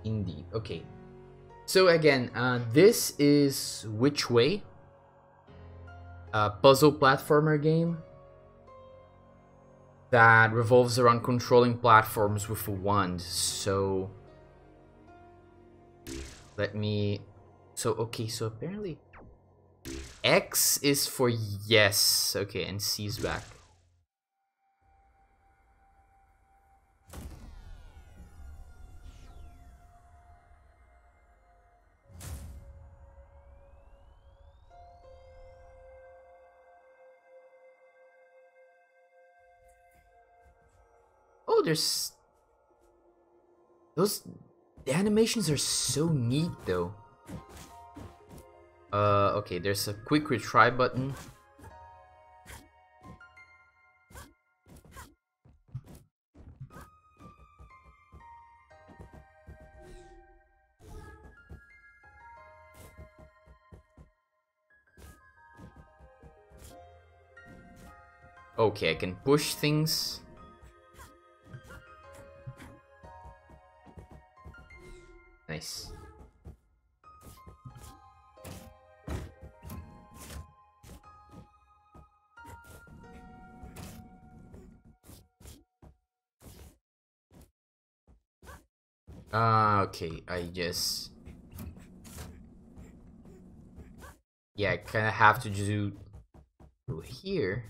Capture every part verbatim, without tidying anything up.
Indeed. Okay. So again, uh, this is Which Way, a puzzle platformer game that revolves around controlling platforms with a wand. So let me. So okay. So apparently, X is for yes. Okay, and C is back. Oh, there's those. The animations are so neat, though. Uh, okay, there's a quick retry button. Okay, I can push things. Nice. Ah, uh, okay, I just... Yeah, I kind of have to do here.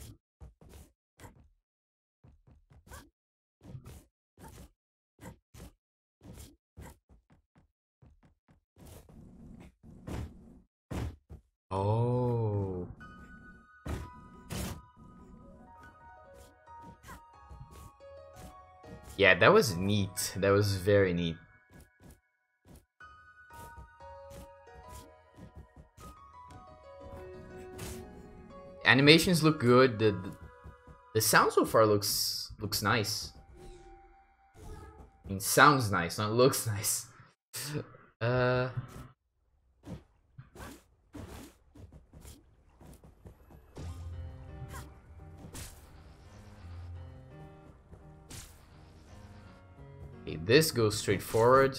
Oh. Yeah, that was neat. That was very neat. Animations look good. The, the the sound so far looks looks nice. I mean, sounds nice, not looks nice. uh. Okay, this goes straight forward.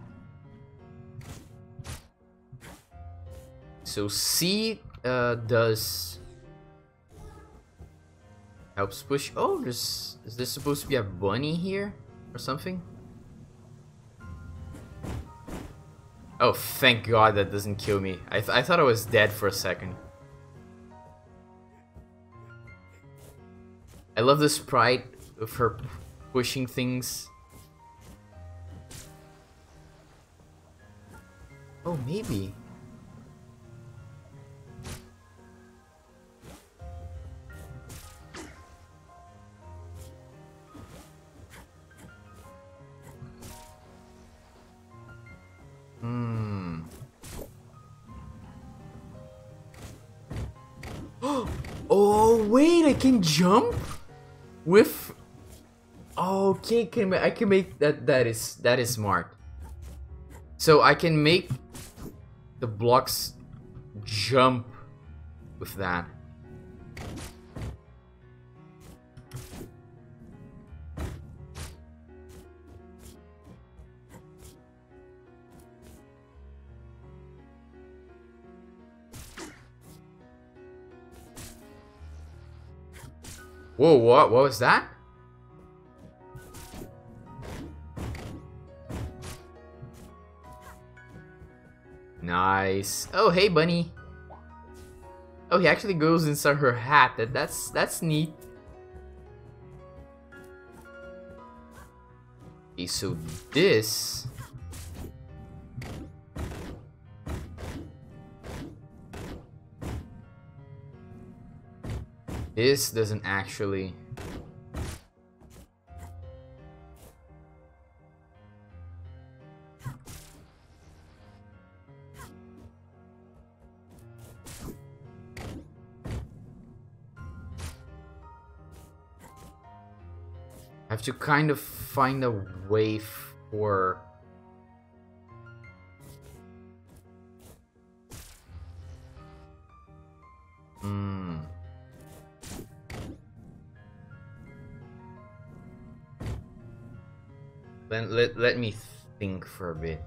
So C uh, does helps push. Oh, there's is there supposed to be a bunny here or something? Oh, thank God that doesn't kill me. I th I thought I was dead for a second. I love the sprite of her pushing things. Oh, maybe. Hmm. Oh wait, I can jump with. Okay, can I can make that? That is that is smart. So I can make the blocks jump with that. Whoa, what? What was that? Nice. Oh, hey, bunny. Oh, he actually goes inside her hat. That that's that's neat. Okay, so this. This doesn't actually. I have to kind of find a way for. Hmm. Let, let, let me think for a bit.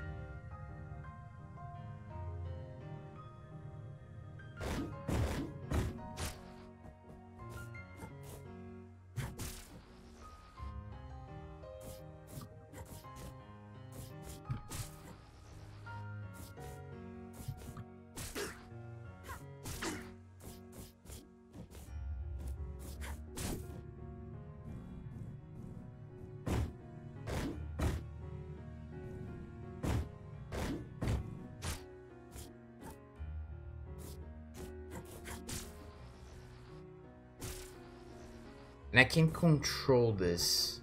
And I can control this.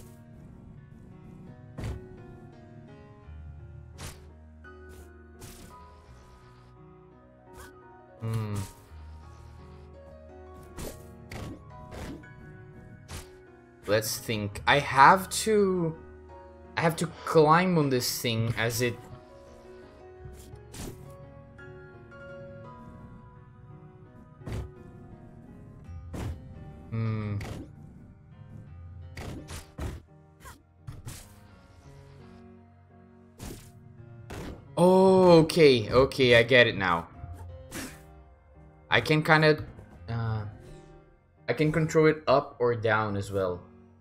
Hmm. Let's think. I have to... I have to climb on this thing as it... Hmm. Oh, okay, okay, I get it now. I can kind of... Uh, I can control it up or down as well.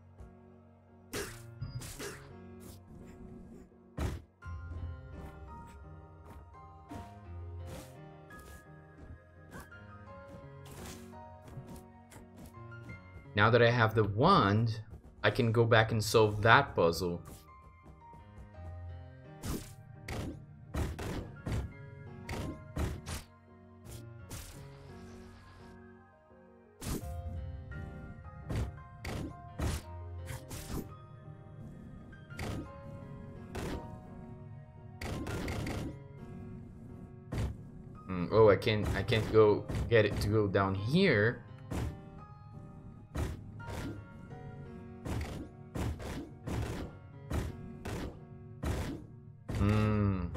Now that I have the wand, I can go back and solve that puzzle. Mm, oh, I can't I can't go get it to go down here. Hmm.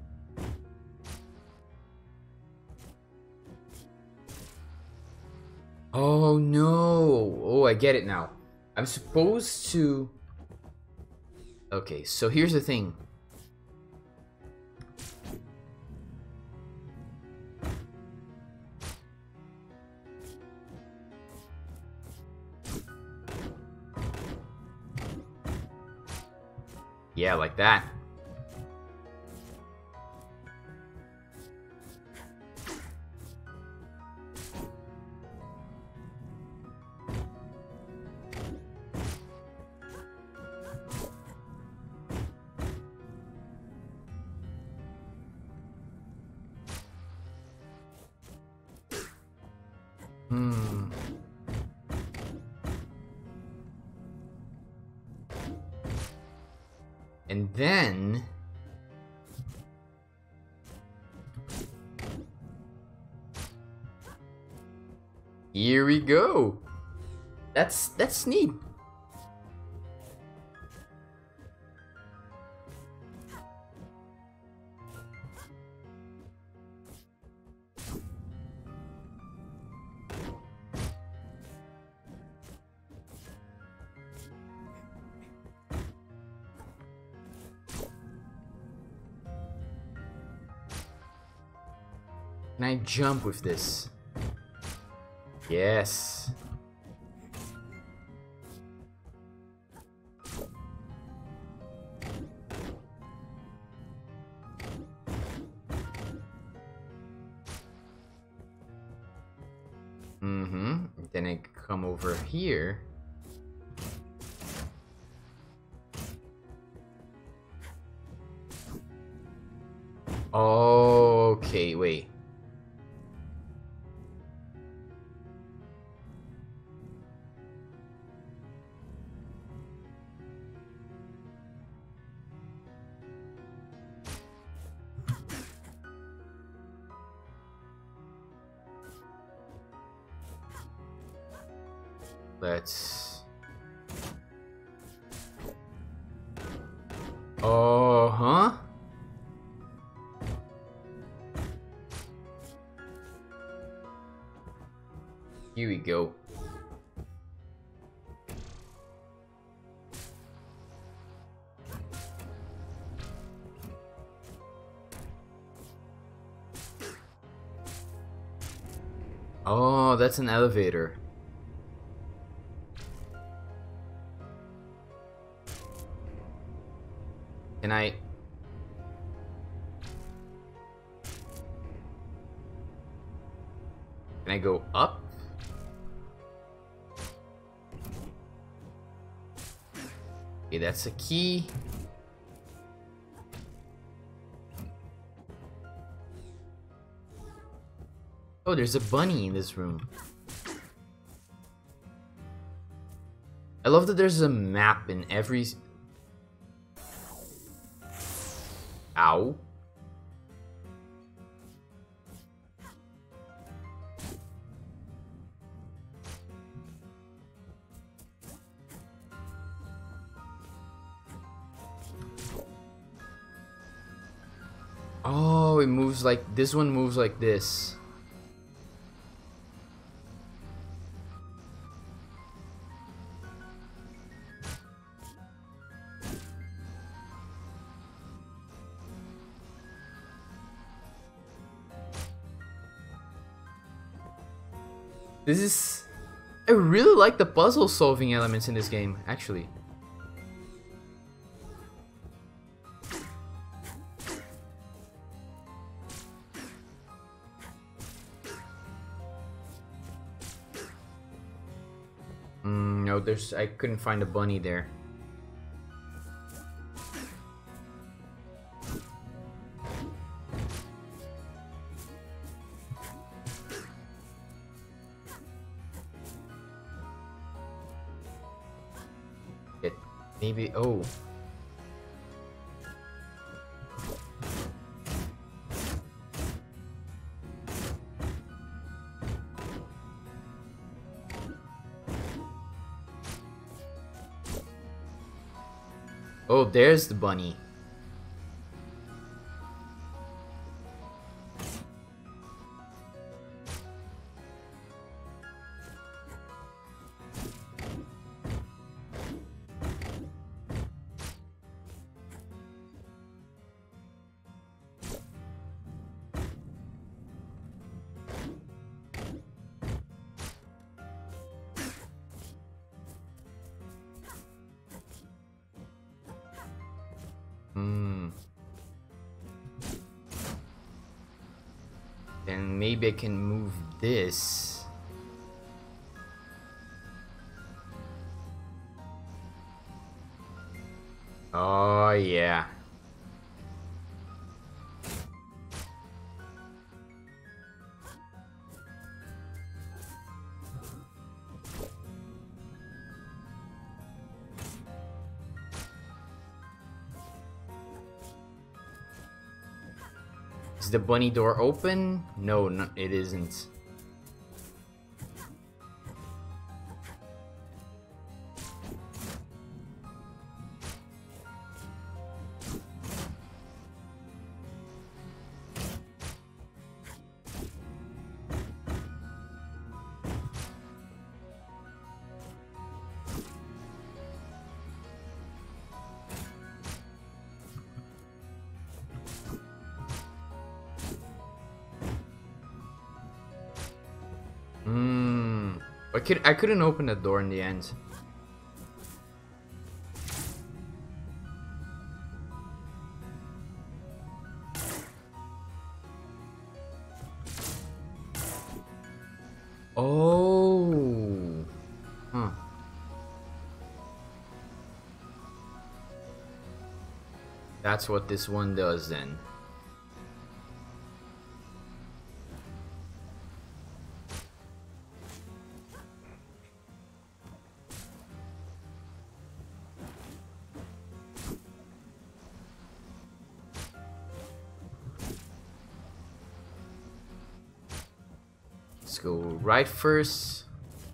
Oh no. Oh, I get it now. I'm supposed to... Okay, so here's the thing. Yeah, like that. Hmm. And then... Here we go. That's that's neat. Can I jump with this? Yes. Mm-hmm. Then I come over here. Okay, wait. Let's... Oh, huh? Here we go. Oh, that's an elevator. Can I... Can I go up? Okay, that's a key. Oh, there's a bunny in this room. I love that there's a map in every... Ow. Oh, it moves like... This one moves like this. This is... I really like the puzzle solving elements in this game, actually. Mm, no, there's... I couldn't find a bunny there. Maybe, oh. Oh, there's the bunny. Hmm. Then maybe I can move this. Oh, yeah. Is the bunny door open? No, no, it isn't. Hmm. I could I couldn't open the door in the end. Oh. Huh. That's what this one does then. Let's go right first.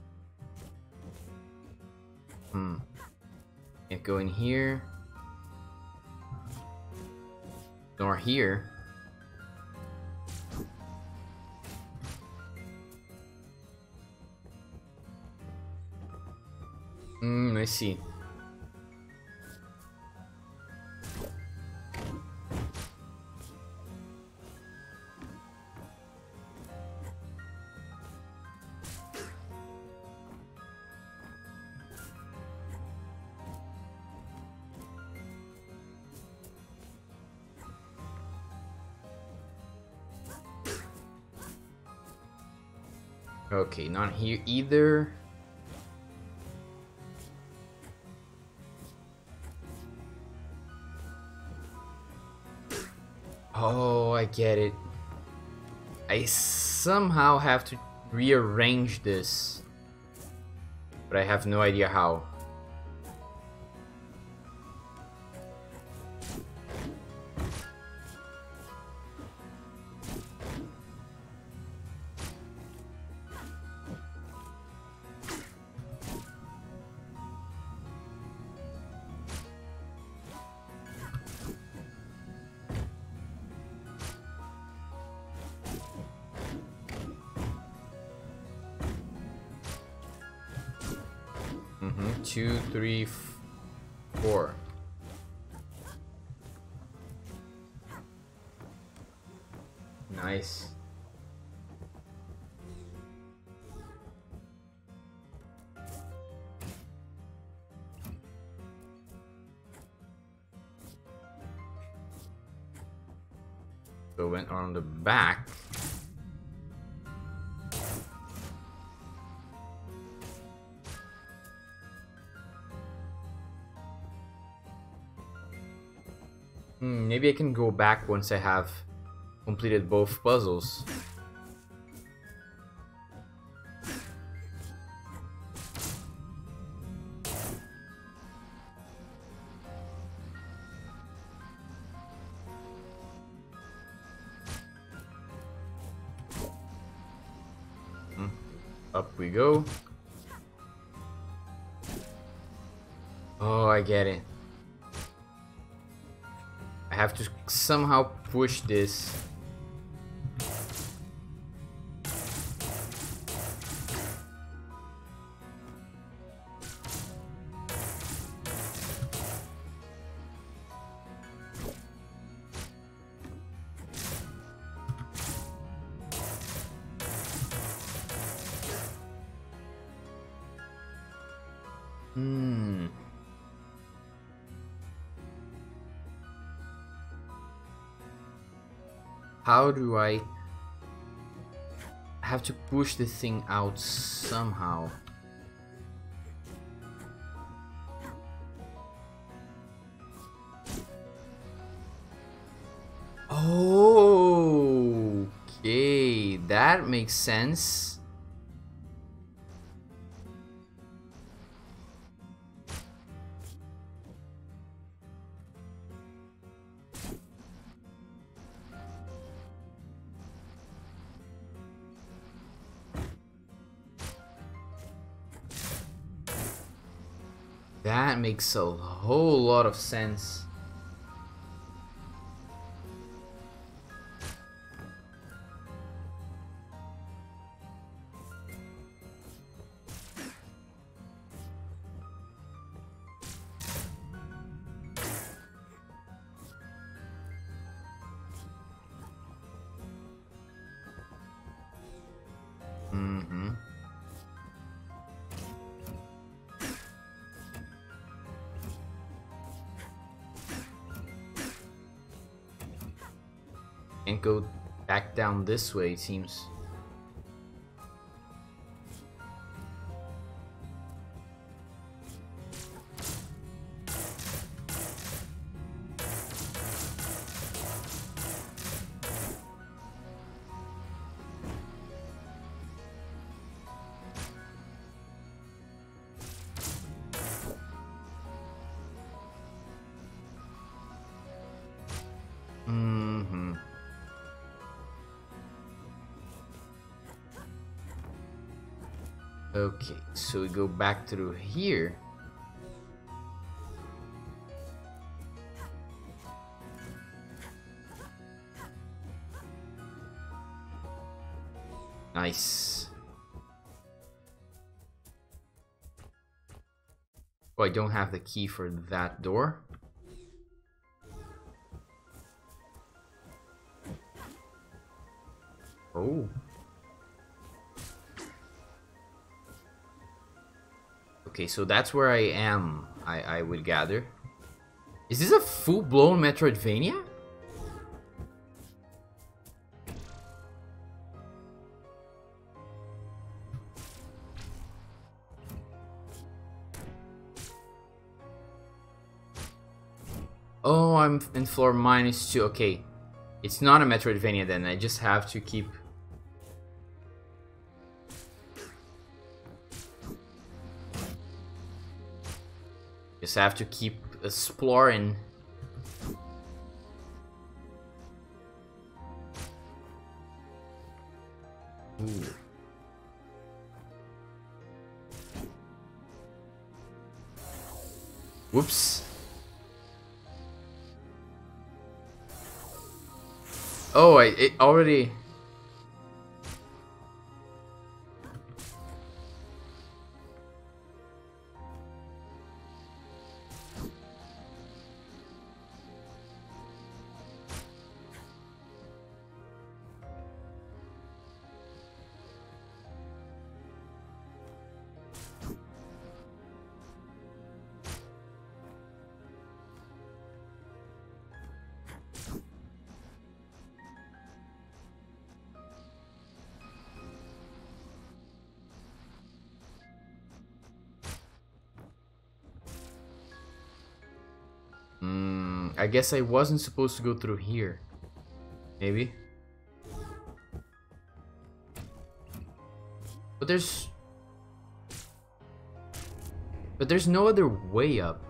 Hmm. Can't go in here. Nor here. Hmm, I see. Okay, not here either. Oh, I get it. I somehow have to rearrange this, but I have no idea how. Mm-hmm. Two, three, four. Nice. So went on the back. Hmm, maybe I can go back once I have completed both puzzles. Hmm. Up we go. Oh, I get it. I have to somehow push this. Hmm. How do I have to push the thing out somehow? Oh, okay, that makes sense. That makes a whole lot of sense. Mm-hmm. And go back down this way, it seems. Mm-hmm. Okay, so we go back through here. Nice. Oh, I don't have the key for that door. Oh. Okay, so that's where I am, I, I would gather. Is this a full-blown Metroidvania? Oh, I'm in floor minus two. Okay. It's not a Metroidvania then. I just have to keep... Just have to keep exploring. Ooh. Whoops. Oh, I it already... Mm, I guess I wasn't supposed to go through here. Maybe. But there's... But there's no other way up.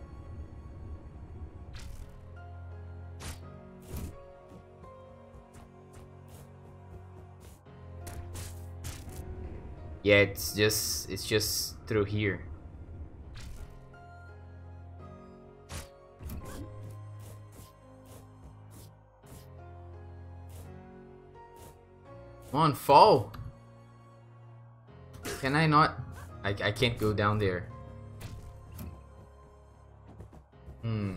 Yeah, it's just... It's just through here. Come on, fall! Can I not? I, I can't go down there. Hmm.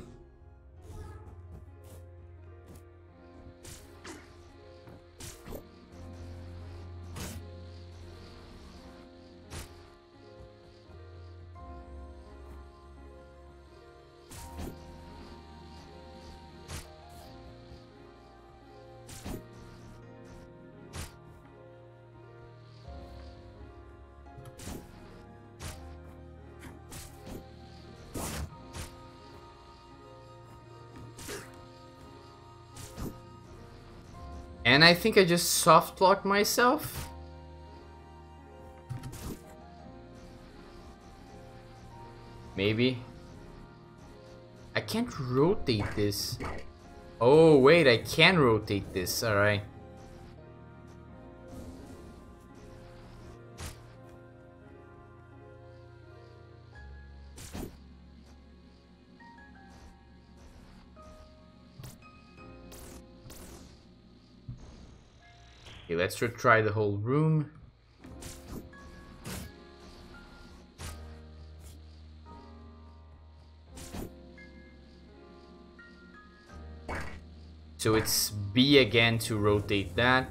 And I think I just soft locked myself. Maybe. I can't rotate this. Oh wait, I can rotate this, alright. Okay, let's try the whole room. So it's B again to rotate that.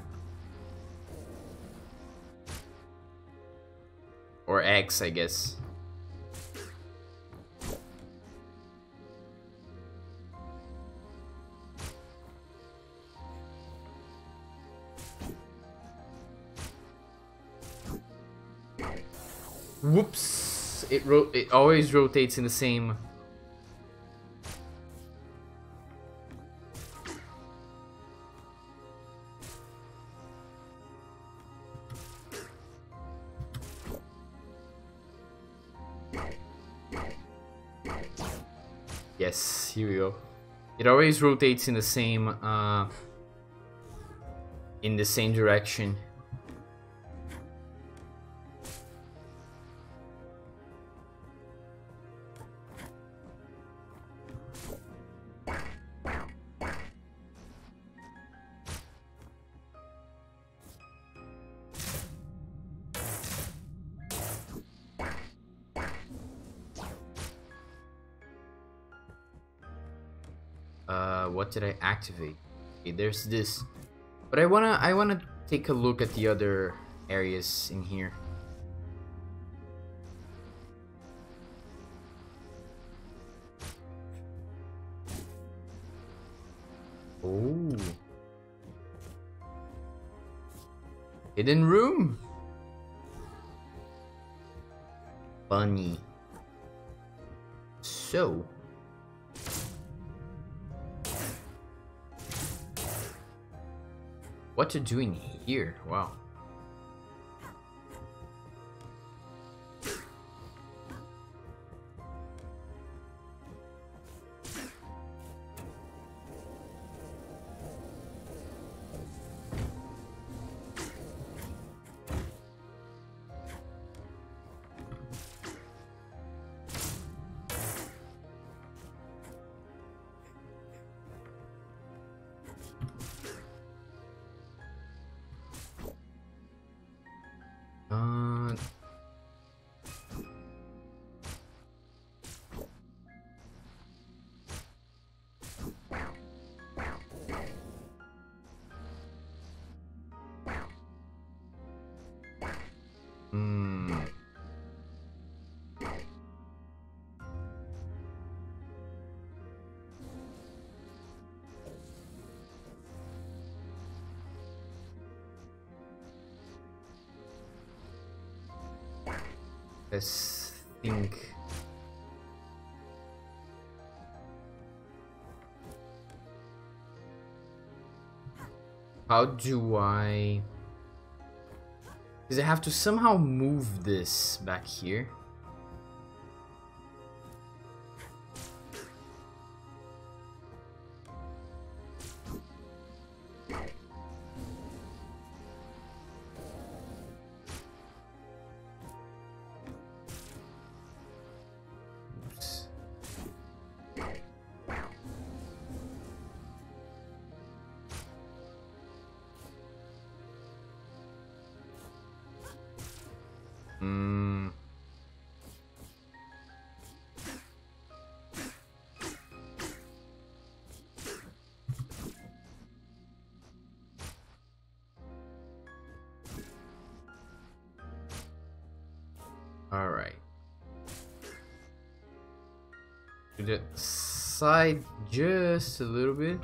Or X, I guess. Whoops! It ro it always rotates in the same. Yes, here we go. It always rotates in the same uh in the same direction. Uh, what did I activate? Okay, there's this, but I wanna I wanna take a look at the other areas in here. Oh, hidden room. Funny. So. What to do in here? Wow. Uh, hmm. Let's think. How do I... Because I have to somehow move this back here. Oops. Hmm. All right. To the side just a little bit.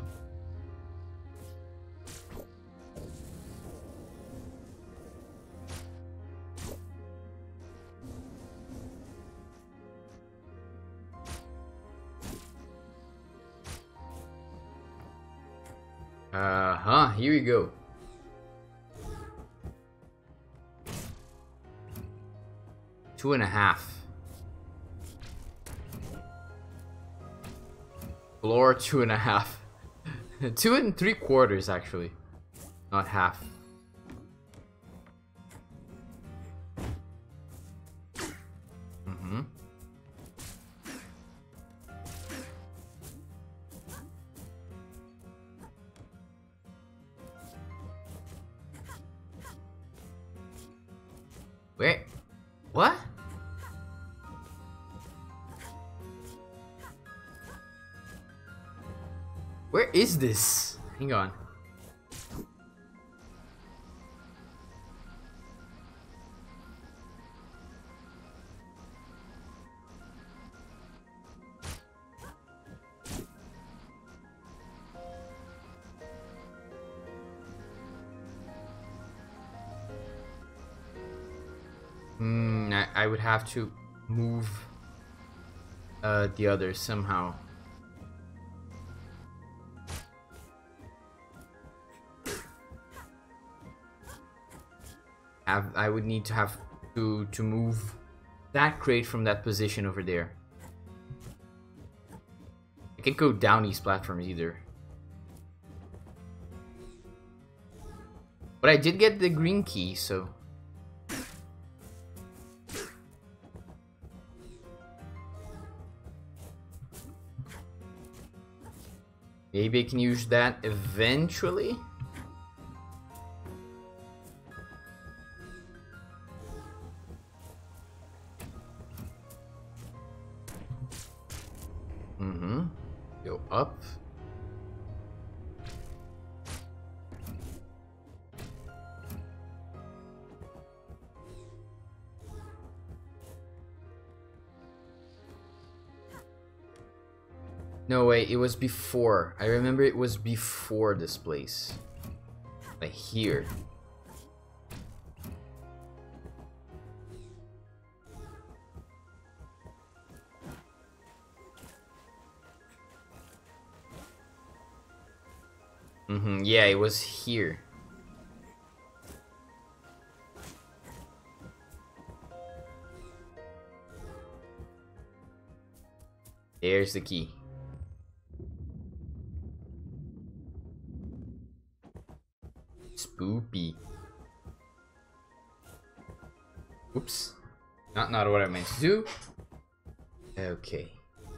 Uh-huh, here we go. Two and a half. Floor two and a half. Two and three quarters, actually. Not half. Mm-hmm. Wait. What? Where is this? Hang on. Hmm, I, I would have to move uh, the others somehow. Have, I would need to have to to move that crate from that position over there. I can't go down these platforms either. But I did get the green key, so... Maybe I can use that eventually? Mm-hmm. Go up. No, wait, it was before. I remember it was before this place. Like here. Mm-hmm, yeah, it was here. There's the key. Spoopy. Oops. Not not what I meant to do. Okay.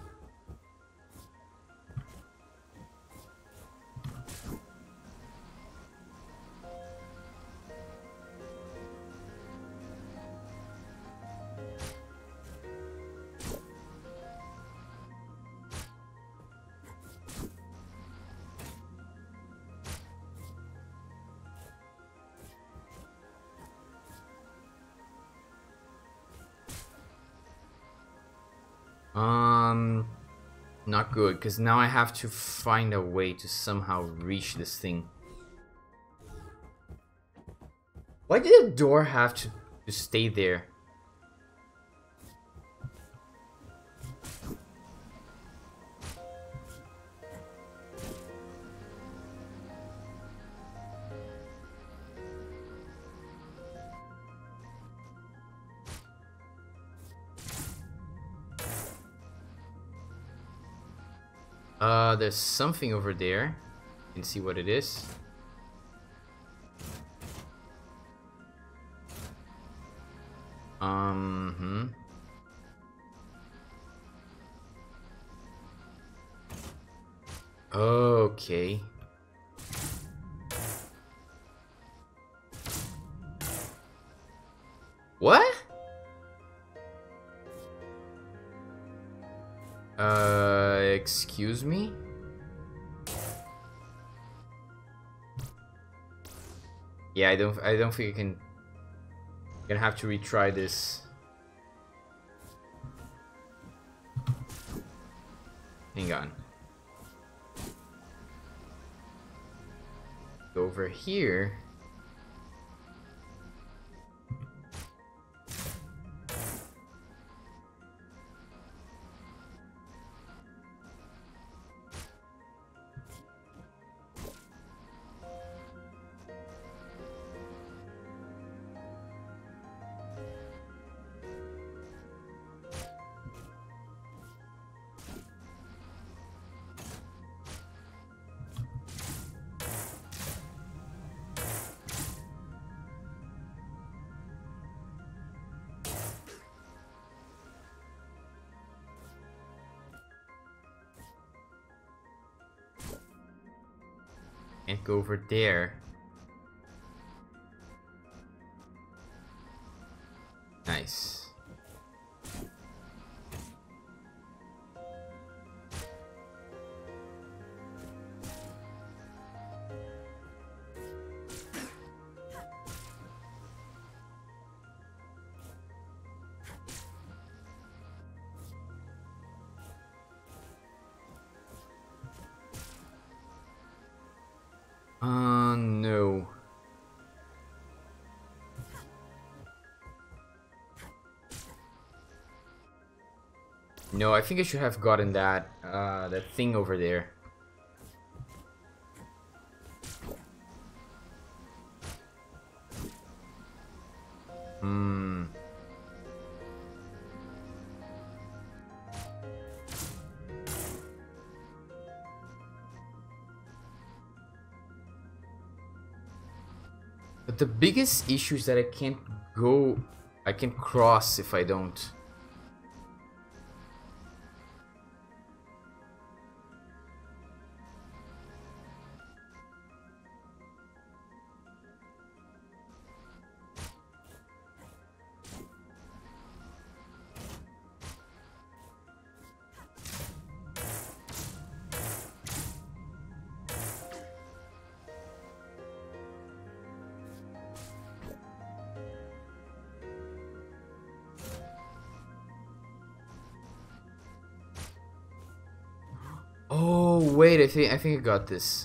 Um, not good, because now I have to find a way to somehow reach this thing. Why did the door have to, to stay there? Uh, there's something over there. You can see what it is. Um, hmm. Okay. What? Uh, excuse me? Yeah, I don't I don't think I can I'm gonna have to retry this. Hang on. Go over here. And go over there. Nice. Uh, no. No, I think I should have gotten that, uh, that thing over there. Hmm. But the biggest issue is that I can't go, I can't cross if I don't. Oh wait, I think I think I got this.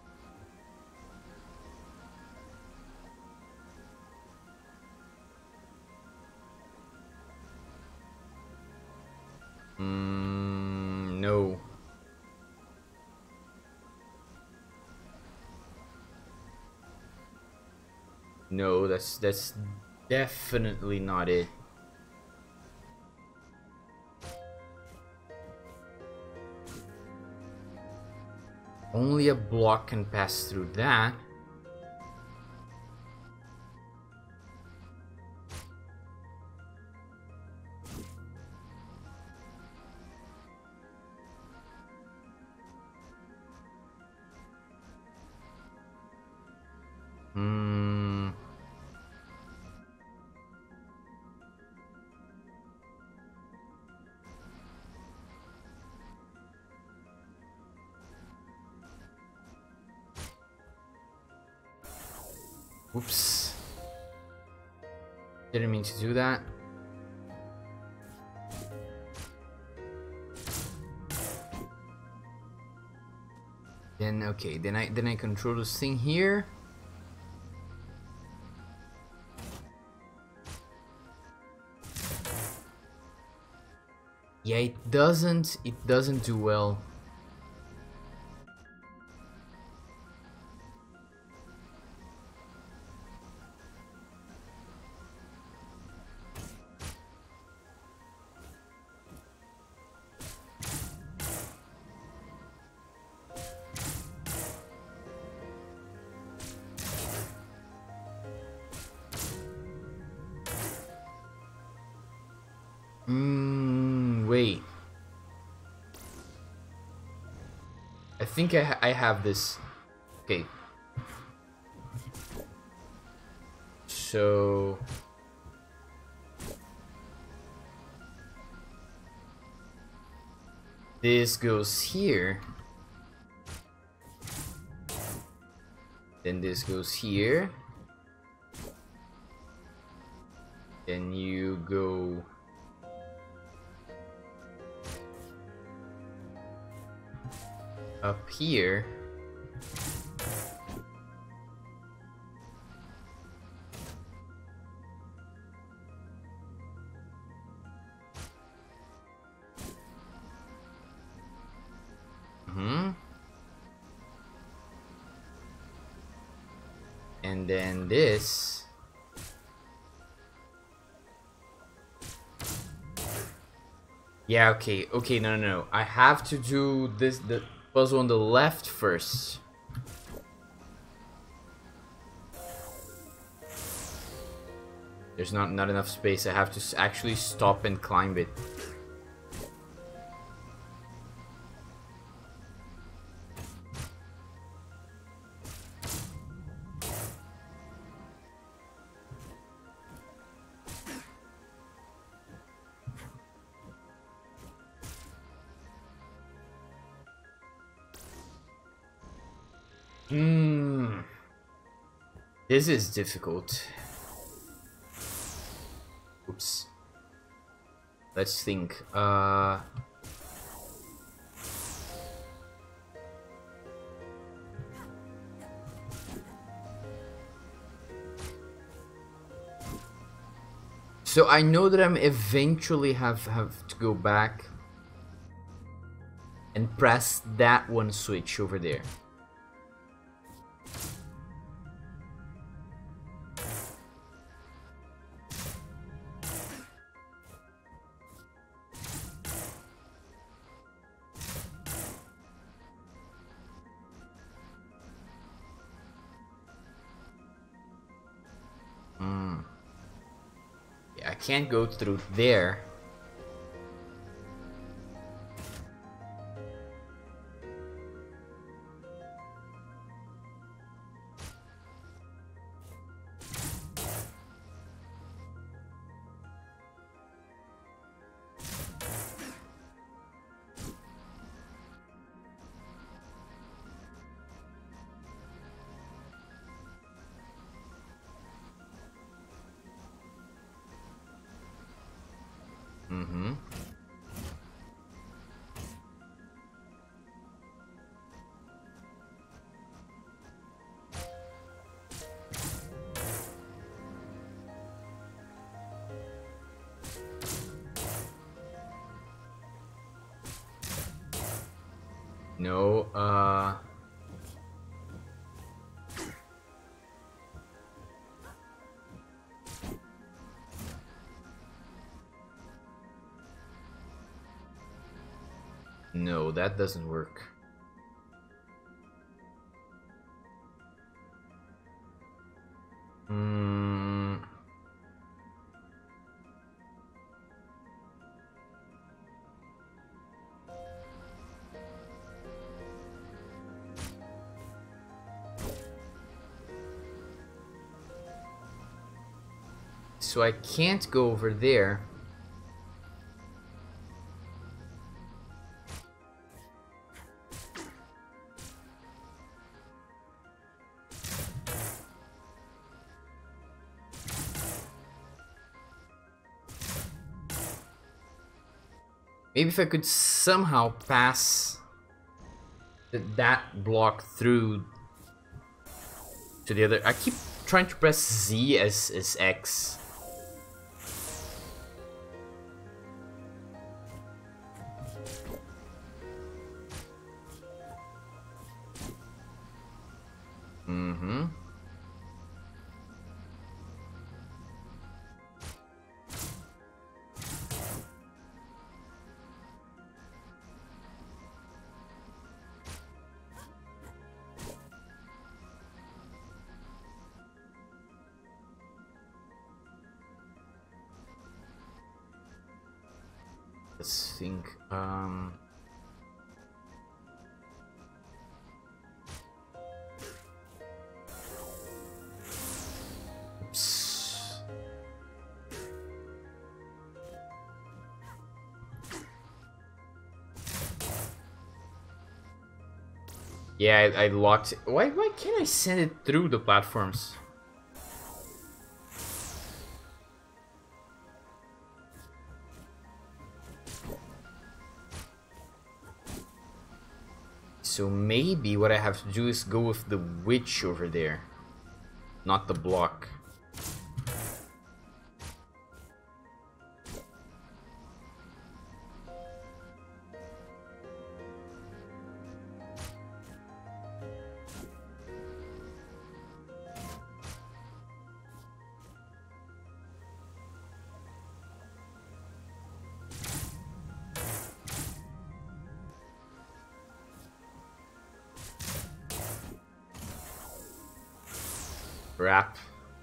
Mm, no. No, that's that's definitely not it. Only a block can pass through that. Hmm. Oops. Didn't mean to do that. Then okay, then I then I control this thing here. Yeah, it doesn't it doesn't do well. Mm, wait. I think I, ha I have this. Okay. So... this goes here. Then this goes here. Then you go... up here. Mm-hmm. And then this. Yeah, okay, okay, no, no, no. I have to do this, the puzzle on the left first. There's not, not enough space. I have to actually stop and climb it. Hmm. This is difficult. Oops. Let's think. Uh. So I know that I'm eventually have have to go back and press that one switch over there. I can't go through there. Mm-hmm. No, uh... no, that doesn't work. So I can't go over there. Maybe if I could somehow pass th that block through to the other. I keep trying to press Z as, as X. Mm-hmm. Let's think. Um. Oops. Yeah, I, I locked it. Why, why can't I send it through the platforms? So maybe what I have to do is go with the witch over there, not the block. Crap.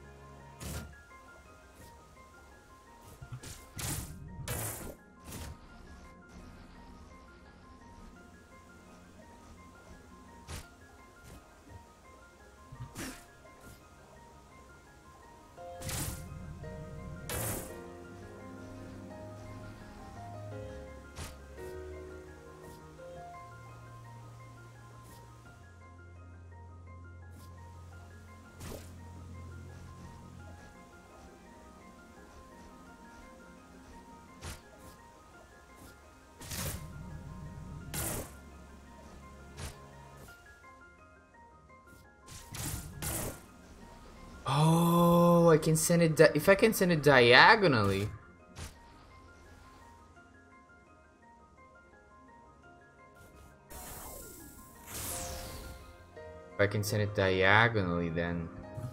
Oh, I can send it. Di if I can send it diagonally. If I can send it diagonally, then.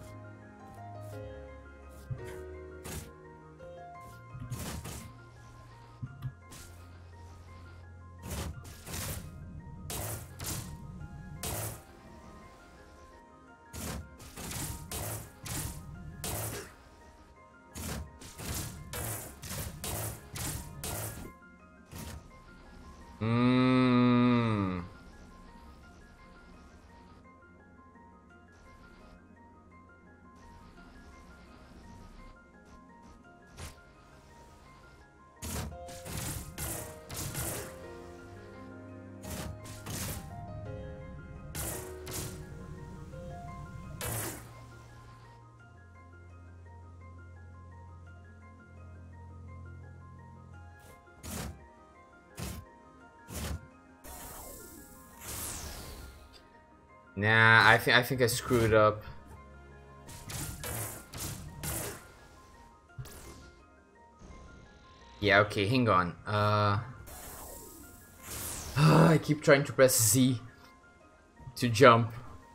Mmm. Nah, I think I think I screwed up. Yeah, okay, hang on. Uh, I keep trying to press Z to jump.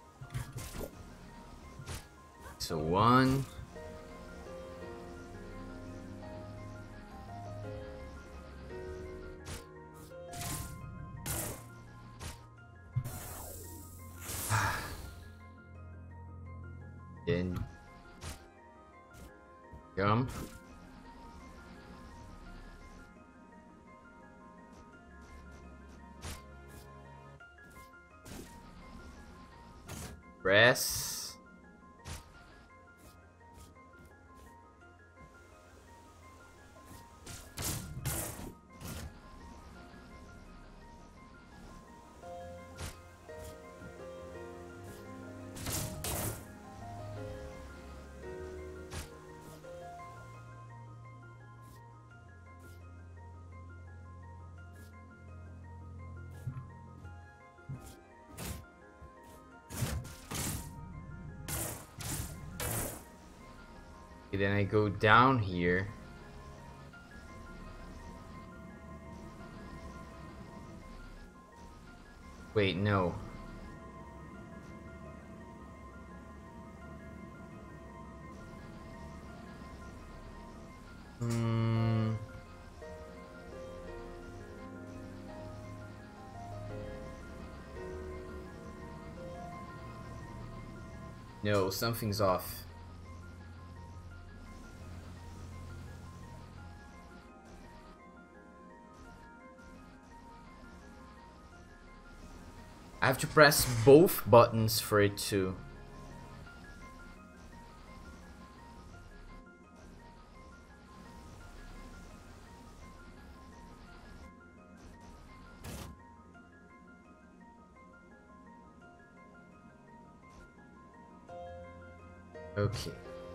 So one. Then jump. Press. Okay, then I go down here. Wait, no. Hmm. No, something's off. I have to press both buttons for it to... Okay.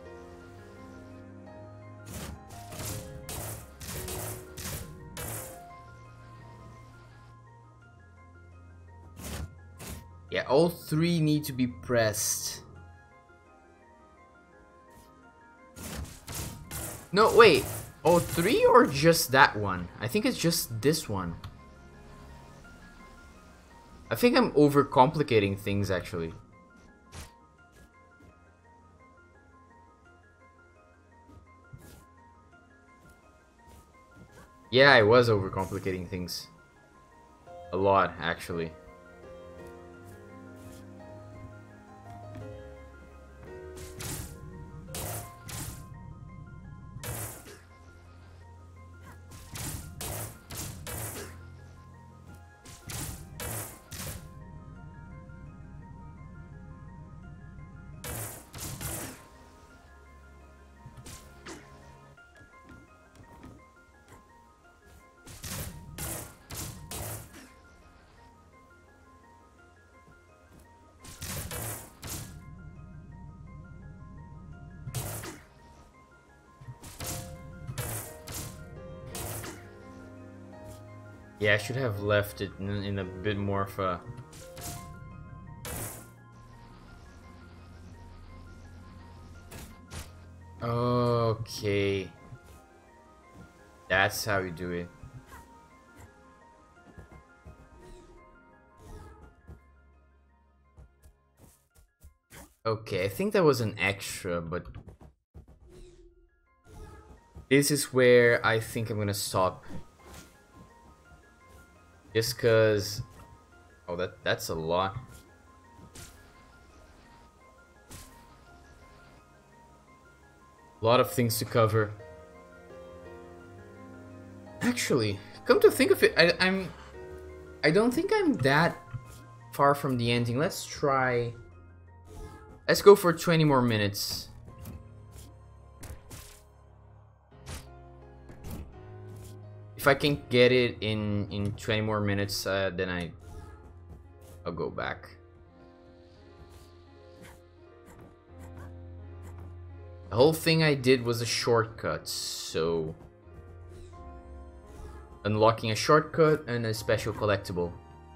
Yeah, all three need to be pressed. No, wait. All three or just that one? I think it's just this one. I think I'm overcomplicating things, actually. Yeah, I was overcomplicating things. A lot, actually. Yeah, I should have left it in, in a bit more of a... Okay. That's how you do it. Okay, I think that was an extra, but... This is where I think I'm gonna stop. Just cause... Oh, that that's a lot. A lot of things to cover. Actually, come to think of it, I, I'm... I don't think I'm that far from the ending. Let's try... Let's go for twenty more minutes. If I can get it in in twenty more minutes, uh, then I I'll go back. The whole thing I did was a shortcut, so unlocking a shortcut and a special collectible.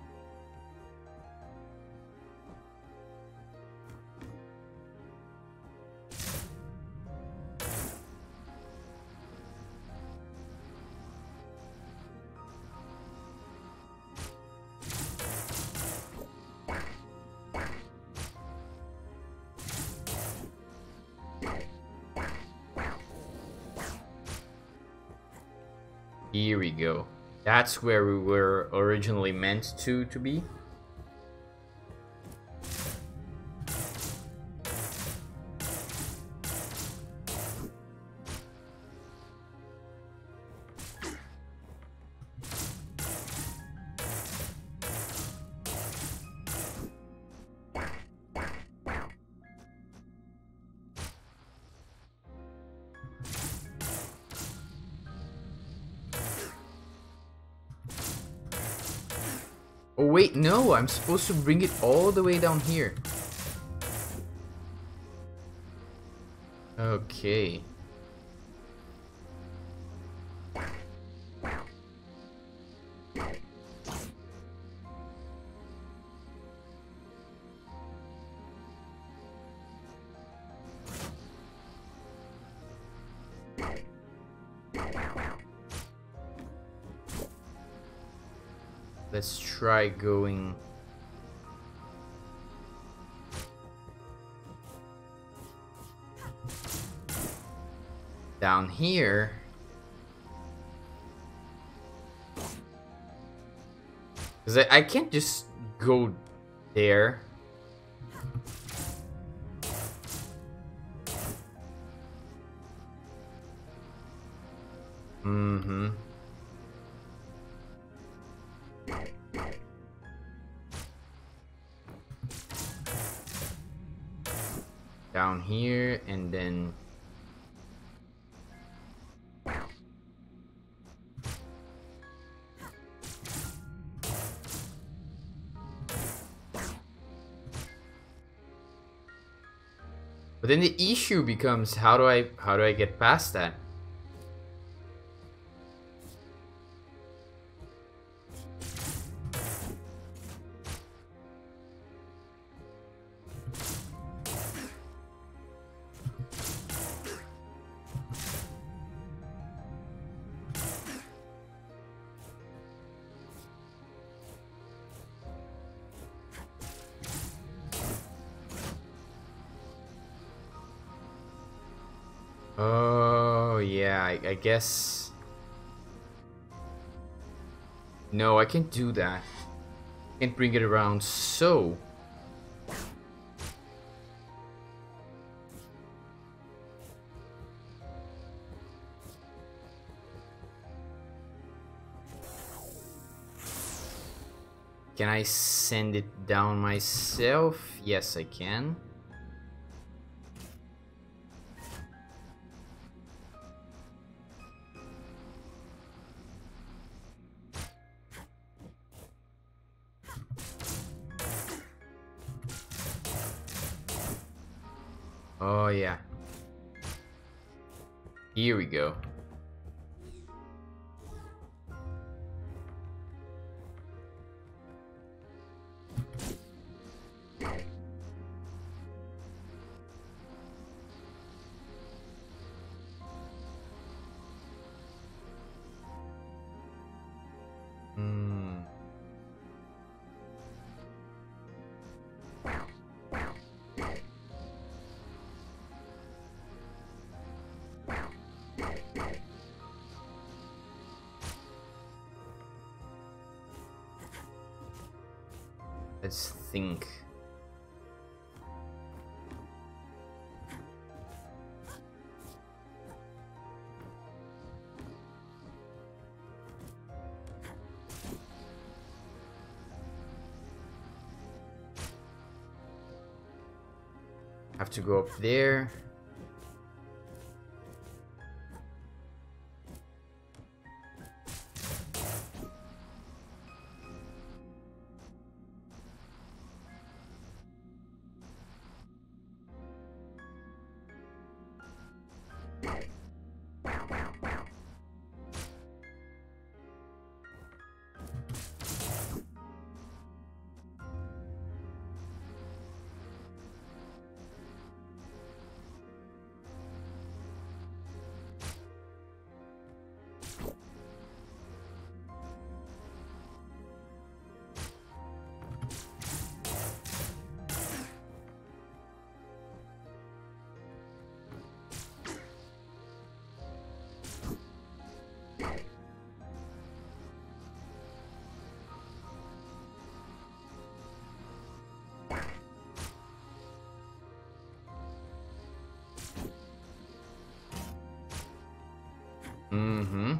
Here we go. That's where we were originally meant to to be. Oh wait, no, I'm supposed to bring it all the way down here. Okay. Let's try going down here. Because I, I can't just go there. Mm-hmm. Down here and then but then the issue becomes how do I how do I get past that? Oh, yeah, I, I guess... No, I can't do that. Can't bring it around, so... Can I send it down myself? Yes, I can. Oh, yeah. Here we go. Hmm. Let's think. Have to go up there. Mm-hmm.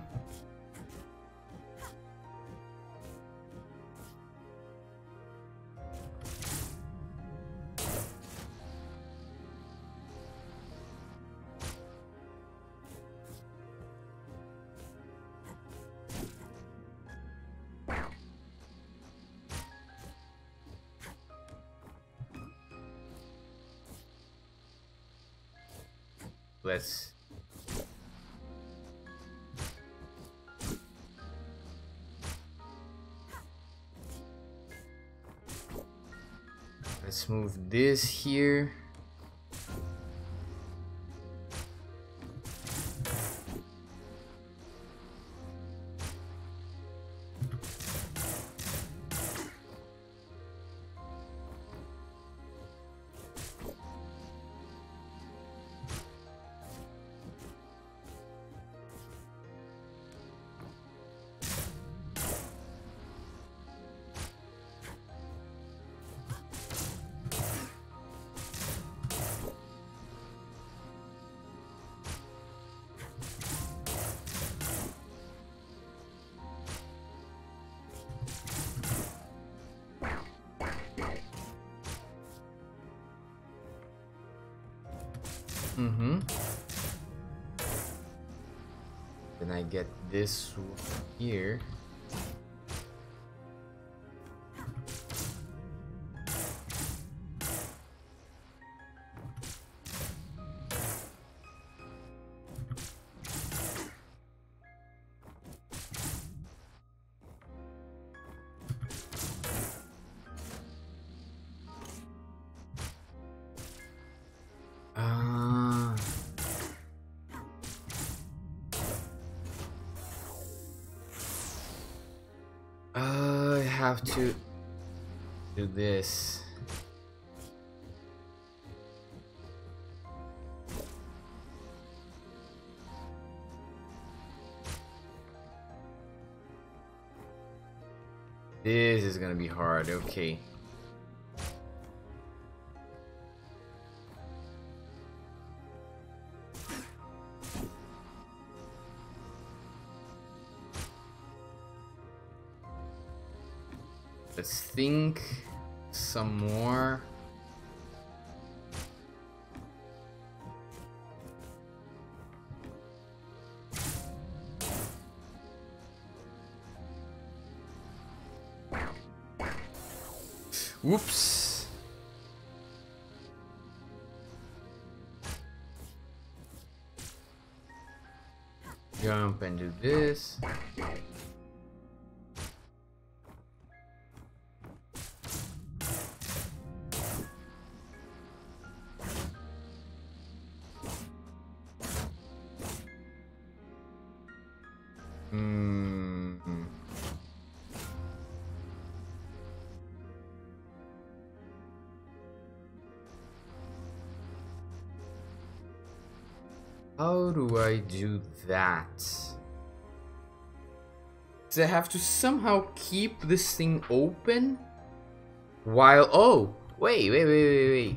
Let's Let's move this here. Mm-hmm. Then I get this one here. Ah. Uh, I have to do this. This is gonna be hard, okay. Let's think some more. Whoops. Jump and do this. Hmm. How do I do that? So I have to somehow keep this thing open while... Oh! Wait, wait, wait, wait, wait.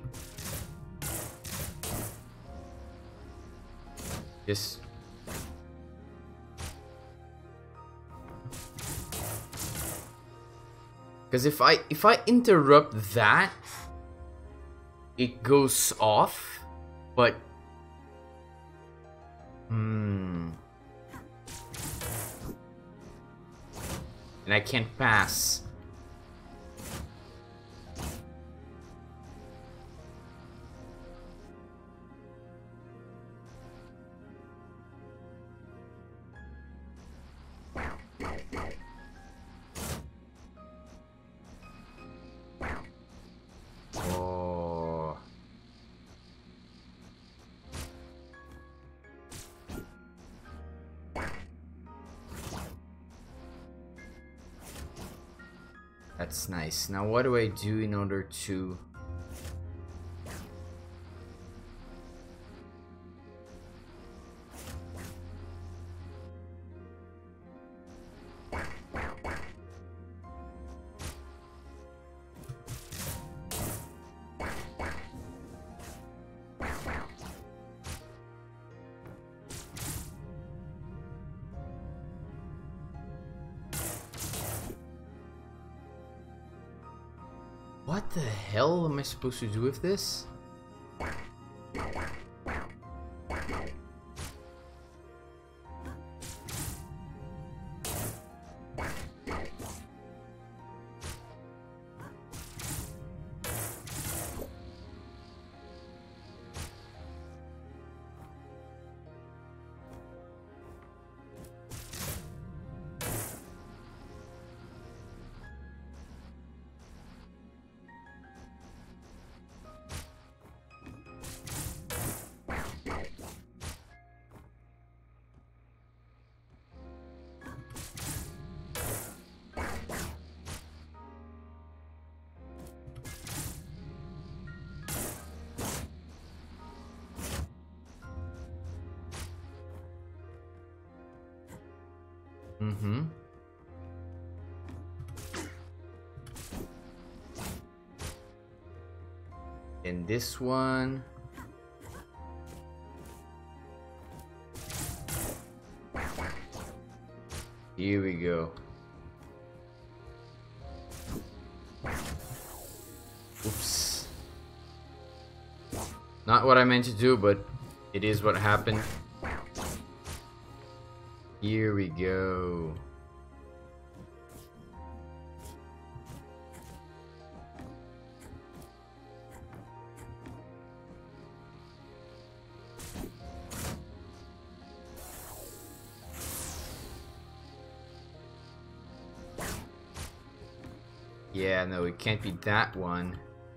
Just... Because if I if I interrupt that, it goes off, but hmm, and I can't pass. Oh. That's nice. Now what do I do in order to... What the hell am I supposed to do with this? Mm-hmm. And this one. Here we go. Oops. Not what I meant to do, but It is what happened. Here we go. Yeah, no, it can't be that one.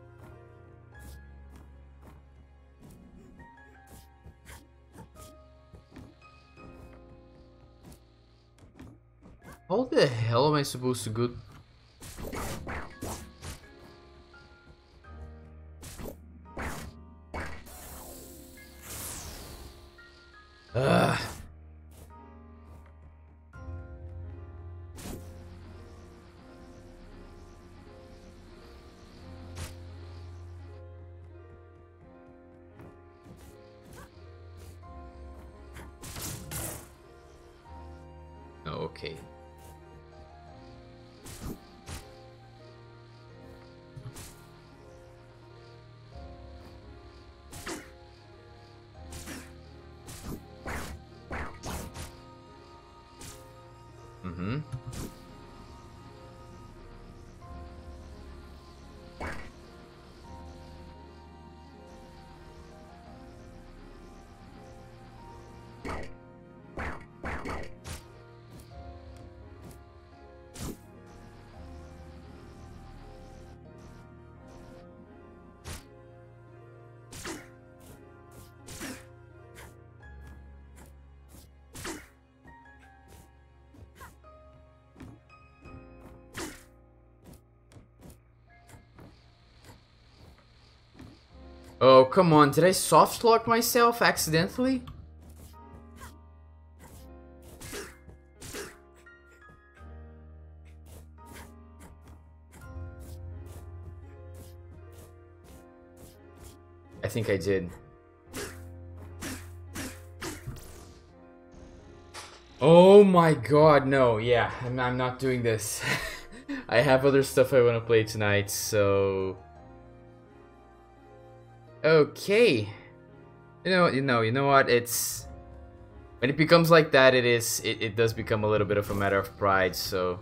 How the hell am I supposed to go? Ugh. Okay. Mm-hmm. Oh, come on. Did I soft lock myself accidentally? I think I did. Oh my god, no. Yeah, I'm, I'm not doing this. I have other stuff I want to play tonight, so... Okay. You know, you know, you know what? It's when it becomes like that, it is it, it does become a little bit of a matter of pride, so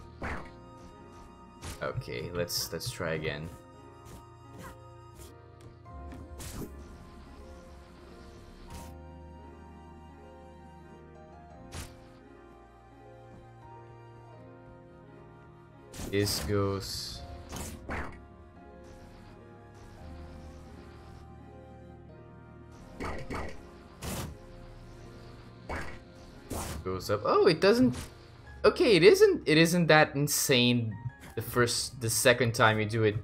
okay, let's let's try again. This goes goes up. Oh, it doesn't. Okay, it isn't. It isn't that insane. The first, the second time you do it.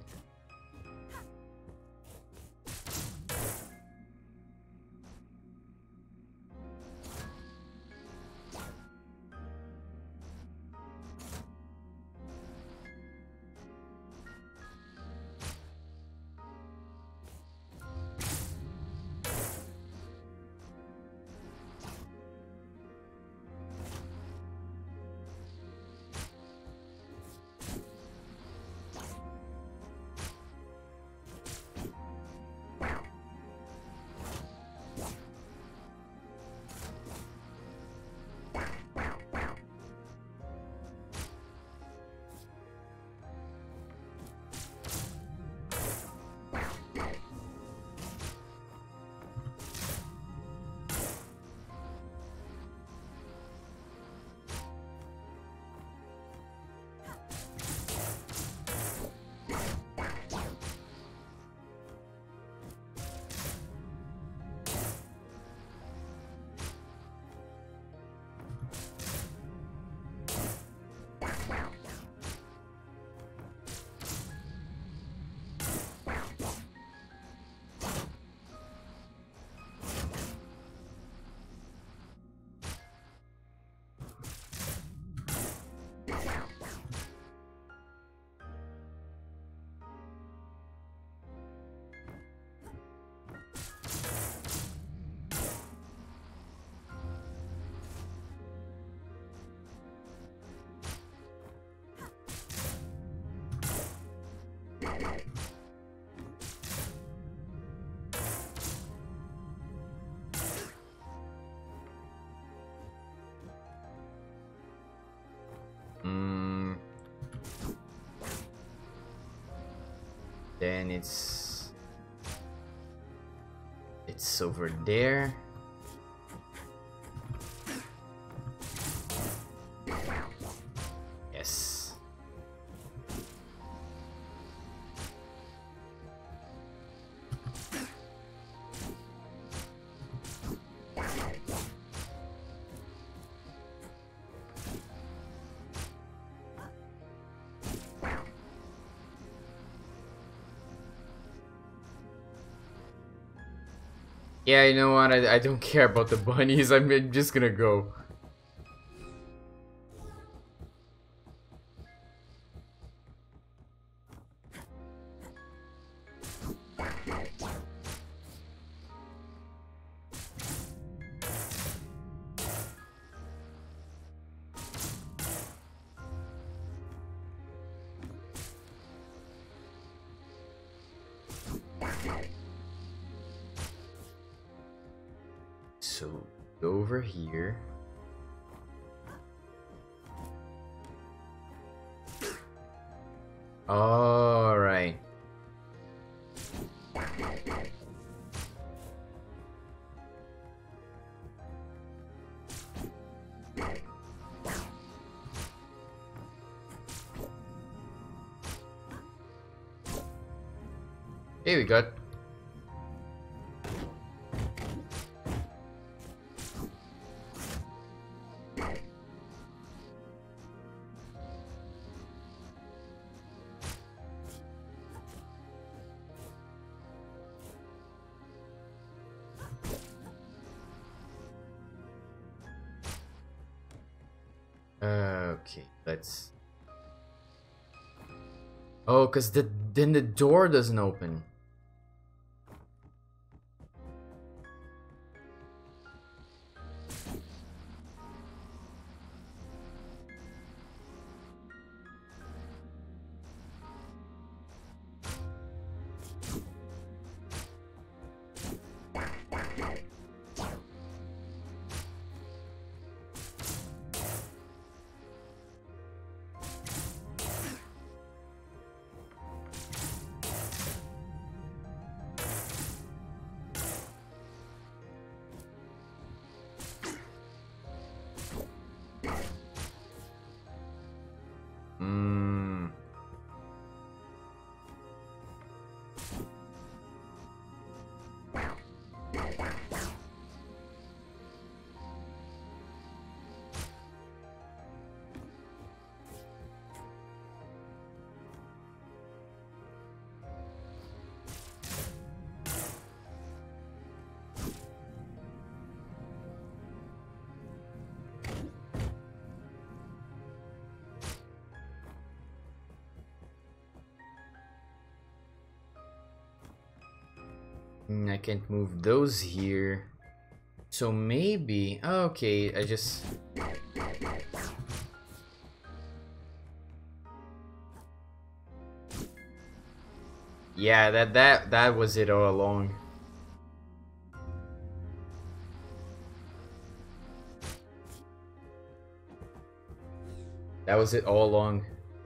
Then it's it's over there. Yes. Yeah, you know what? I, I don't care about the bunnies. I'm just gonna go. So, over here. All right. Here we got. Okay, let's. Oh, cause the then the door doesn't open. Hmm. Mm, I can't move those here. So maybe. Okay, I just. Yeah, that that that was it all along. That was it all along.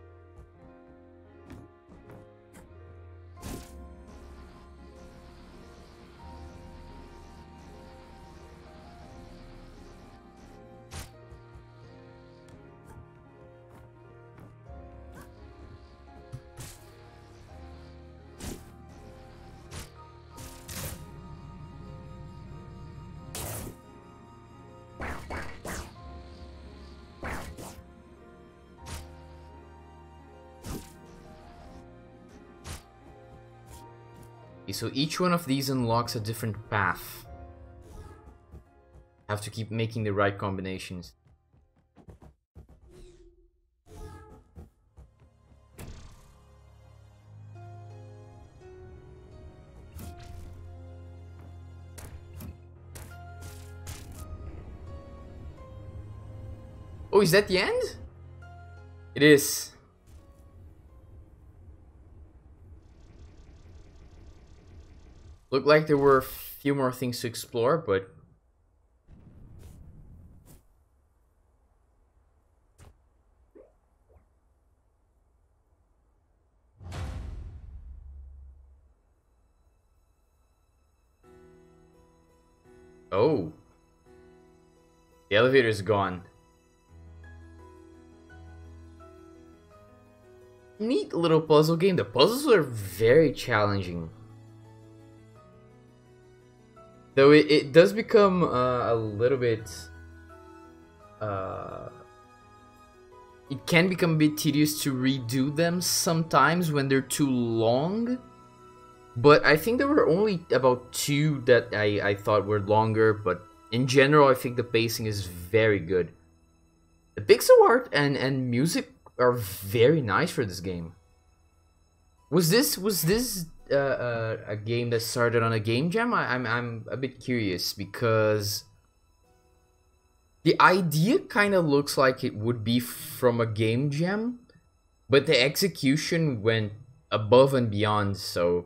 So each one of these unlocks a different path. Have to keep making the right combinations. Oh, is that the end? It is. Looked like there were a few more things to explore, but... Oh. The elevator is gone. Neat little puzzle game. The puzzles are very challenging. Though it, it does become uh, a little bit... Uh, it can become a bit tedious to redo them sometimes when they're too long. But I think there were only about two that I, I thought were longer. But in general, I think the pacing is very good. The pixel art and, and music are very nice for this game. Was this was this uh, uh, a game that started on a game jam? I, I'm I'm a bit curious because the idea kind of looks like it would be from a game jam, but the execution went above and beyond. So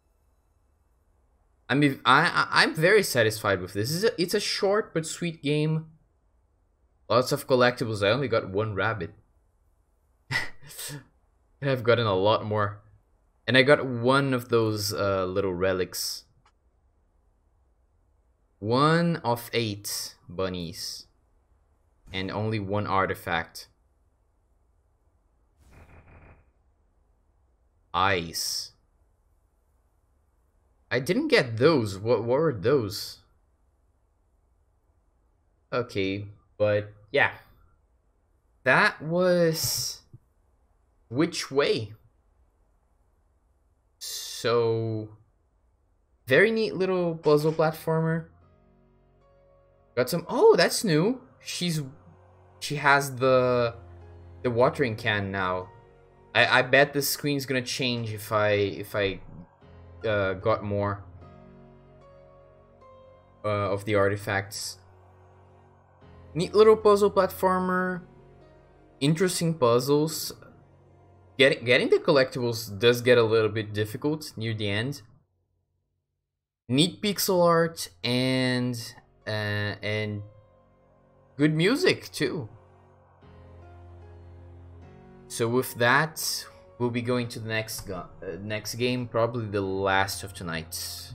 I mean, I, I I'm very satisfied with this. It's a, it's a short but sweet game. Lots of collectibles. I only got one rabbit. I've gotten a lot more. And I got one of those uh, little relics. One of eight bunnies. And only one artifact. Eyes. I didn't get those. What, what were those? Okay, but yeah. That was... Which Way? So... Very neat little puzzle platformer. Got some... Oh, that's new. She's... She has the... The watering can now. I, I bet the screen's gonna change if I... If I... Uh, got more... Uh, of the artifacts. Neat little puzzle platformer. Interesting puzzles. Getting getting the collectibles does get a little bit difficult near the end. Neat pixel art and uh, and good music too. So with that, we'll be going to the next go uh, next game, probably the last of tonight.